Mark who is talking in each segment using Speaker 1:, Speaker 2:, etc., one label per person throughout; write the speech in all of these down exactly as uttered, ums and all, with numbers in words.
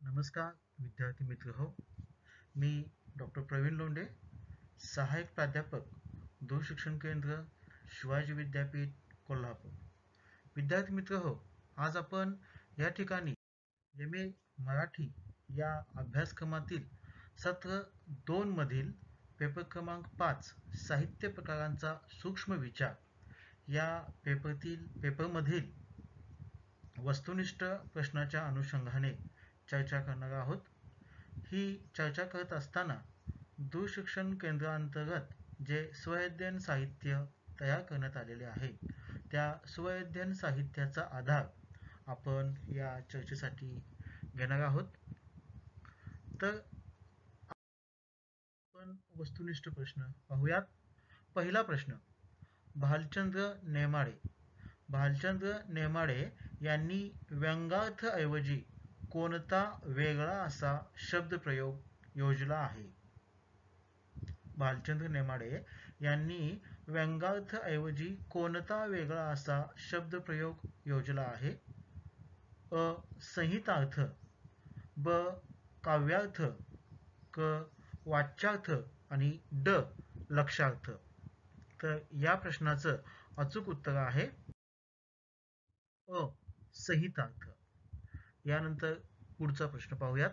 Speaker 1: नमस्कार विद्यार्थी मित्र हो, मी डॉक्टर प्रवीण लोंढे, सहाय्यक प्राध्यापक, दूरशिक्षण केंद्र, शिवाजी विद्यापीठ, कोल्हापूर. विद्यार्थी मित्र हो, आज आपण या ठिकाणी एम ए मराठी या अभ्यासक्रमातील सत्र दोन मधील पेपर क्रमांक पाच साहित्य प्रकारांचा सूक्ष्म विचार या पेपरतील पेपरमधील वस्तुनिष्ठ प्रश्नाच्या अनुषंगाने चर्चा करणार आहोत. ही चर्चा करत असताना दूरशिक्षण केंद्रांतर्गत जे स्वअध्ययन साहित्य तयार करण्यात आलेले आहे, त्या स्वअध्ययन साहित्याचा आधार आपण या चर्चेसाठी घेणार आहोत. तर आपण वस्तुनिष्ठ प्रश्न पाहूयात. पहिला प्रश्न, भालचंद्र नेमाडे भालचंद्र नेमाडे यांनी व्यंगार्थ ऐवजी कोणता वेगळा असा शब्दप्रयोग योजला आहे? भालचंद्र नेमाडे यांनी व्यंगार्थ ऐवजी कोणता वेगळा असा शब्दप्रयोग योजला आहे? अ. संहितार्थ, ब. काव्यार्थ, क. वाच्यार्थ आणि ड. लक्ष्यार्थ. तर या प्रश्नाचं अचूक उत्तर आहे अ. संहितार्थ. यानंतर पुढचा प्रश्न पाहूयात.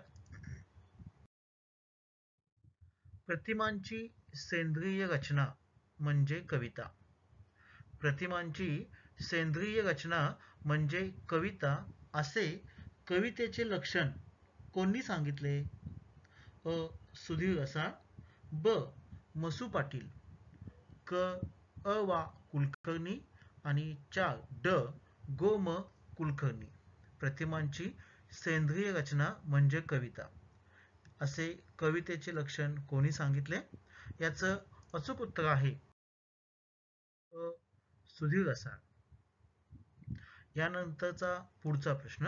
Speaker 1: प्रतिमांची सेंद्रिय रचना म्हणजे कविता. प्रतिमांची सेंद्रिय रचना म्हणजे कविता असे कवितेचे लक्षण कोणी सांगितले? अ. सुधीर रसाळ, ब. मसू पाटील, क. अ. वा. कुलकर्णी आणि चार. ड. गो. म. कुलकर्णी. प्रतिमांची सेंद्रिय रचना म्हणजे कविता असे कवितेचे लक्षण कोणी सांगितले? याचं अचूक उत्तर आहे अ. सुधीर रसाळ. यानंतरचा पुढचा प्रश्न,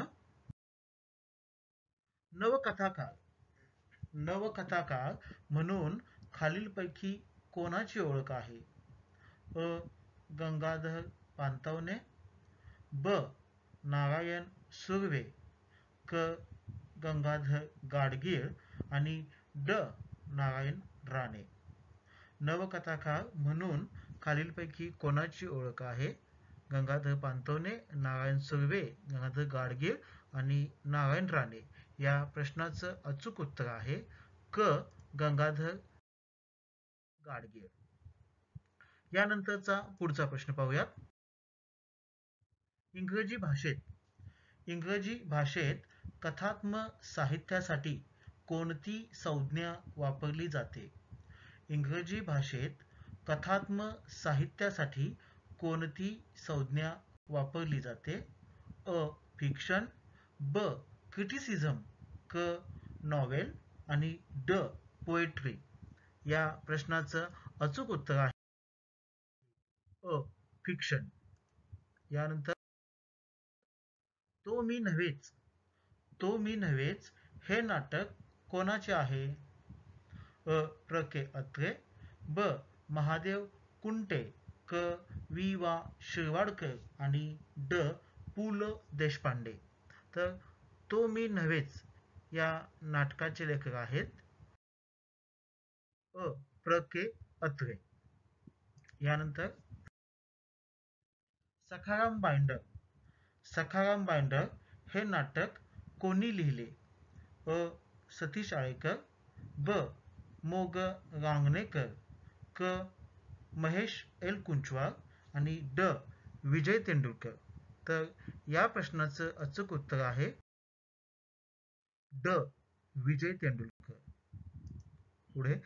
Speaker 1: नवकथाकार नवकथाकार म्हणून खालीलपैकी कोणाची ओळख आहे? अ. गंगाधर पानतावने, ब. नारायण सुर्वे, क. गंगाधर गाडगीळ आणि ड. नारायण राणे. नवकथाकार म्हणून खालीलपैकी कोणाची ओळख आहे? गंगाधर पानतावने, नारायण सुर्वे, गंगाधर गाडगीळ आणि नारायण राणे. या प्रश्नाचं अचूक उत्तर आहे क. गंगाधर गाडगीळ. यानंतरचा पुढचा प्रश्न पाहूयात. इंग्रजी भाषेत इंग्रजी भाषेत कथात्म साहित्यासाठी कोणती संज्ञा वापरली जाते? इंग्रजी भाषेत कथात्म साहित्यासाठी कोणती संज्ञा वापरली जाते? अ. फिक्शन, ब. क्रिटिसिझम, क. नॉवेल आणि ड. पोएट्री. या प्रश्नाचं अचूक उत्तर आहे अ. फिक्शन. यानंतर, तो मी नव्हेच तो मी नव्हेच हे नाटक कोणाचे आहे? अ. प्र. के. अत्रे, ब. महादेव कुंटे, क. वि. वा. शिरवाडकर आणि ड. पु. ल. देशपांडे. तर तो मी नव्हेच या नाटकाचे लेखक आहेत अ. प्र. के. अत्रे. यानंतर, सखाराम बाइंडर सखाराम बाइंडर हे नाटक कोणी लिहिले? अ. सतीश आळेकर, ब. मो. ग. रांगणेकर, क. महेश एल. कुंचवार आणि ड. विजय तेंडुलकर. तर या प्रश्नाचं अचूक उत्तर आहे ड. विजय तेंडुलकर. पुढे,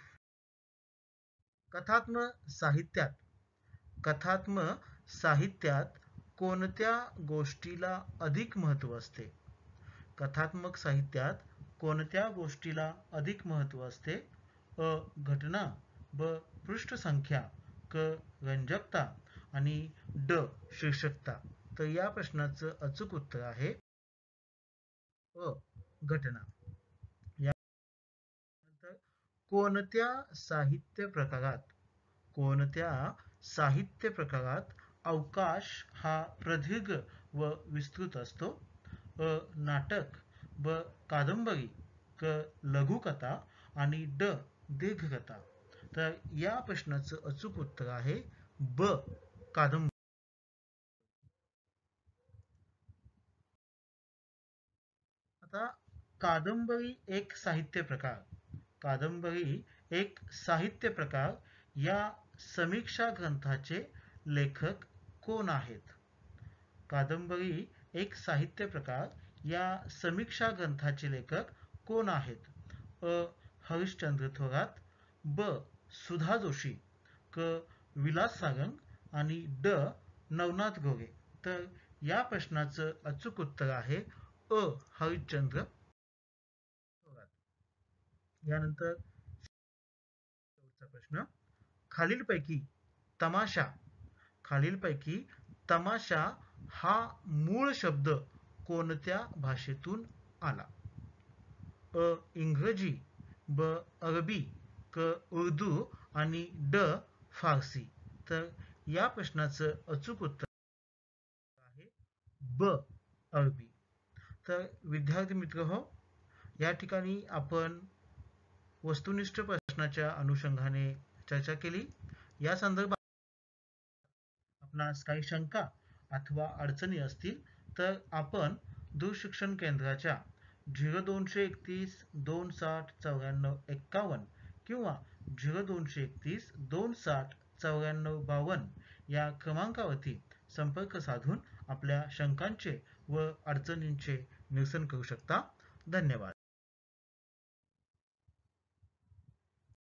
Speaker 1: कथात्म साहित्यात कथात्म साहित्यात कोणत्या गोष्टीला अधिक महत्त्व असते? कथात्मक साहित्यात कोणत्या गोष्टीला अधिक महत्त्व असते? अ. घटना, ब. पृष्ठसंख्या, क. रंजकता आणि ड. शीर्षकता. तर या प्रश्नाचं अचूक उत्तर आहे अ. घटना. यानंतर, कोणत्या साहित्य प्रकारात कोणत्या साहित्य प्रकारात अवकाश हा प्रदीर्घ व विस्तृत असतो? अ. नाटक, ब कादंबरी, क लघुकथा आणि ड दीर्घकथा. तर या प्रश्नाचं अचूक उत्तर आहे ब कादंबरी. आता कादंबरी एक साहित्य प्रकार, कादंबरी एक साहित्य प्रकार या समीक्षा ग्रंथाचे लेखक कोण आहेत? कादंबरी एक साहित्य प्रकार या समीक्षा ग्रंथाचे लेखक कोण आहेत? अ हरिश्चंद्र थोरात, ब सुधा जोशी, क विलास सारंग आणि ड नवनाथ गोरे. तर या प्रश्नाचं अचूक उत्तर आहे अ हरिश्चंद्र थोरात. यानंतर शेवटचा प्रश्न, खालीलपैकी तमाशा खालीलपैकी तमाशा हा मूळ शब्द कोणत्या भाषेतून आला? अ इंग्रजी, ब अरबी, क उर्दू आणि ड फारसी. तर या प्रश्नाचं अचूक उत्तर आहे ब अरबी. तर विद्यार्थी मित्र हो, या ठिकाणी आपण वस्तुनिष्ठ प्रश्नाच्या अनुषंगाने चर्चा केली. या संदर्भात आपणास काही शंका अथवा अडचणी असतील तर आपण दूरशिक्षण केंद्राच्या झिरो दोनशे एकतीस दोन साठ चौऱ्याण्णव एक्कावन्न किंवा झिरो दोनशे एकतीस दोन साठ चौऱ्याण्णव बावन्न या क्रमांकावरती संपर्क साधून आपल्या शंकांचे व अडचणींचे निरसन करू शकता. धन्यवाद.